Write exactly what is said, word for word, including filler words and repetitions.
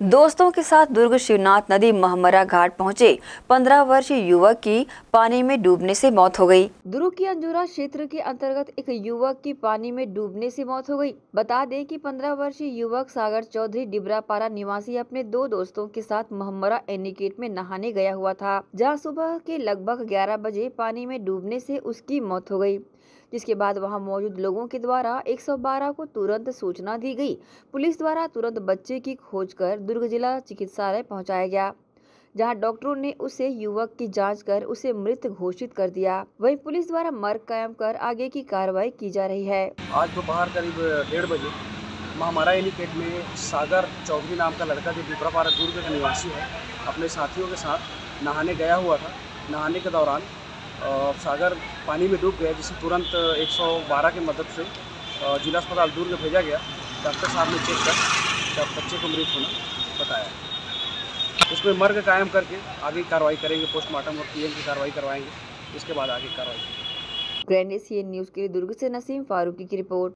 दोस्तों के साथ दुर्ग शिवनाथ नदी महमरा घाट पहुंचे पंद्रह वर्षीय युवक की पानी में डूबने से मौत हो गई। दुर्ग के अंजुरा क्षेत्र के अंतर्गत एक युवक की पानी में डूबने से मौत हो गई। बता दें कि पंद्रह वर्षीय युवक सागर चौधरी डिबरापारा निवासी अपने दो दोस्तों के साथ महमरा एनीकेट में नहाने गया हुआ था, जहां सुबह के लगभग ग्यारह बजे पानी में डूबने से उसकी मौत हो गई, जिसके बाद वहां मौजूद लोगों के द्वारा एक सौ बारह को तुरंत सूचना दी गई। पुलिस द्वारा तुरंत बच्चे की खोज कर दुर्ग जिला चिकित्सालय पहुंचाया गया, जहां डॉक्टरों ने उसे युवक की जांच कर उसे मृत घोषित कर दिया। वहीं पुलिस द्वारा मर्ग कायम कर आगे की कार्रवाई की जा रही है। आज दोपहर करीब डेढ़ बजे महमरा एनीकेट में सागर चौधरी नाम का लड़का जो डिबरापारा दुर्ग का निवासी है, अपने साथियों के साथ नहाने गया हुआ था। नहाने के दौरान सागर पानी में डूब गया, जिसे तुरंत एक सौ बारह की मदद से जिला अस्पताल दुर्ग भेजा गया। डॉक्टर साहब ने चेक कर तब बच्चे को मृत होना बताया। इसमें मर्ग कायम करके आगे कार्रवाई करेंगे, पोस्टमार्टम और पीएम की कार्रवाई करवाएंगे। इसके बाद आगे कार्रवाई करेंगे। ग्रैंड एशियन न्यूज़ के लिए दुर्ग से नसीम फारूकी की रिपोर्ट।